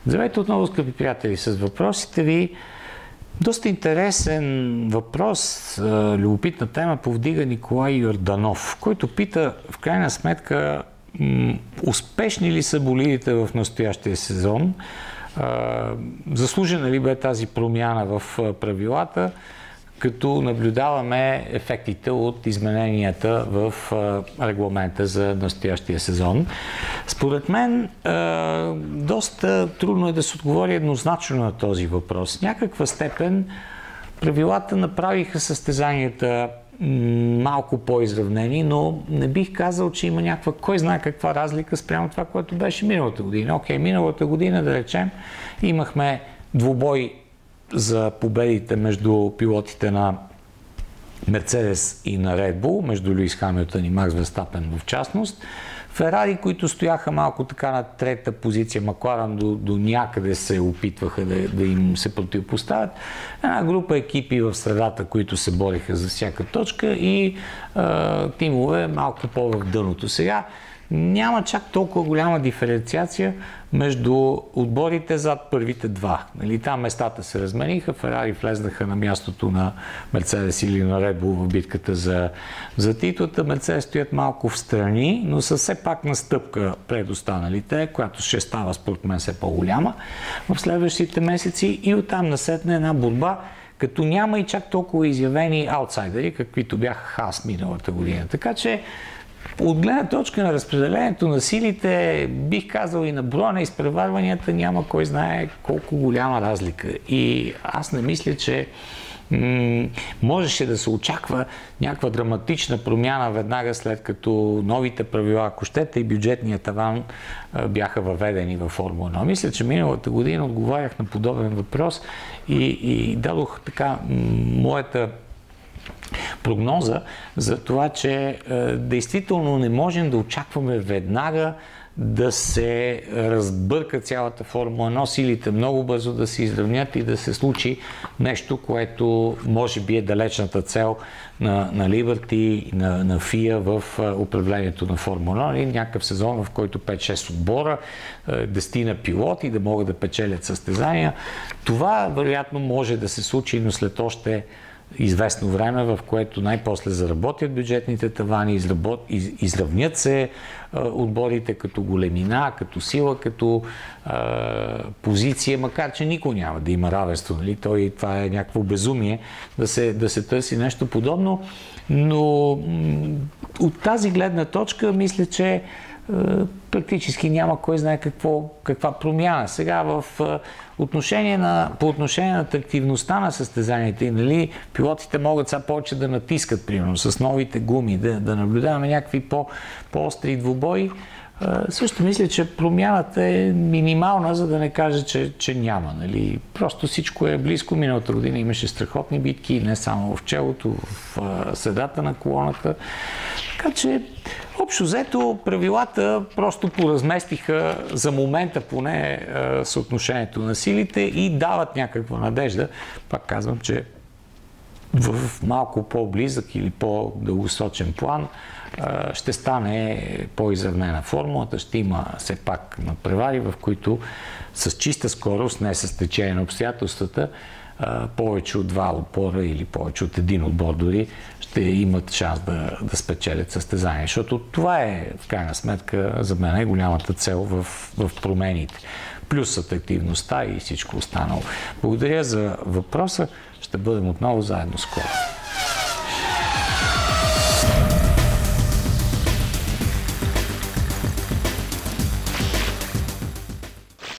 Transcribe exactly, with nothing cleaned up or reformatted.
Здравейте отново, скъпи приятели, с въпросите ви. Доста интересен въпрос, любопитна тема повдига Николай Йорданов, който пита в крайна сметка успешни ли са болидите в настоящия сезон, заслужена ли бе тази промяна в правилата, като наблюдаваме ефектите от измененията в регламента за настоящия сезон. Според мен, доста трудно е да се отговори еднозначно на този въпрос. В някаква степен правилата направиха състезанията малко по-изравнени, но не бих казал, че има някаква, кой знае каква разлика спрямо това, което беше миналата година. Окей, миналата година, да речем, имахме двубой за победите между пилотите на Мерцедес и на Ред Бул, между Луис Хамилтън и Макс Верстапен в частност. Ферари, които стояха малко така на трета позиция, Макларен до, до някъде се опитваха да, да им се противопоставят. Една група екипи в средата, които се бориха за всяка точка и а, тимове малко по-в дъното. Сега няма чак толкова голяма диференциация между отборите зад първите два. Нали, там местата се размениха, Ферари влезнаха на мястото на Мерцедес или на Ред Бул в битката за, за титлата. Мерцедес стоят малко в страни, но са все пак на стъпка пред останалите, която ще става според мен все по-голяма в следващите месеци и оттам насетне една борба, като няма и чак толкова изявени аутсайдери, каквито бяха Хас миналата година. Така че от гледна точка на разпределението на силите, бих казал и на броя на изпреварванията, няма кой знае колко голяма разлика. И аз не мисля, че м- можеше да се очаква някаква драматична промяна веднага след като новите правила, ако щете, и бюджетния таван а, бяха въведени във Формула едно. Мисля, че миналата година отговарях на подобен въпрос и, и дадох така м- моята прогноза за това, че е, действително не можем да очакваме веднага да се разбърка цялата Формула едно, силите много бързо да се изравнят и да се случи нещо, което може би е далечната цел на, на Liberty, на, на ФИА в управлението на Формула едно. Някакъв сезон, в който пет-шест отбора, десетина пилоти да могат да печелят състезания. Това вероятно може да се случи, но след още известно време, в което най-после заработят бюджетните тавани, изработ... из... изравнят се а, отборите като големина, като сила, като а, позиция, макар че никой няма да има равенство. Нали? Той, това е някакво безумие да се, да се търси нещо подобно, но от тази гледна точка мисля, че практически няма кой знае какво, каква промяна. Сега в отношение на, по отношение на атрактивността на състезанията и нали, пилотите могат сега повече да натискат, примерно, с новите гуми, да, да наблюдаваме някакви по, по-остри двубои. Също мисля, че промяната е минимална, за да не кажа, че, че няма. Нали. Просто всичко е близко. Миналата година имаше страхотни битки, не само в челото, в средата на колоната. Така че, общо взето, правилата просто поразместиха за момента поне съотношението на силите и дават някаква надежда. Пак казвам, че в малко по-близък или по-дългосрочен план ще стане по-изравнена формулата, ще има все пак надпревари, в които с чиста скорост, не с течение на обстоятелствата, повече от два отбора или повече от един отбор дори ще имат шанс да, да спечелят състезание. Защото това е, в крайна сметка, за мен е голямата цел в, в промените. Плюс атрактивността и всичко останало. Благодаря за въпроса. Ще бъдем отново заедно скоро.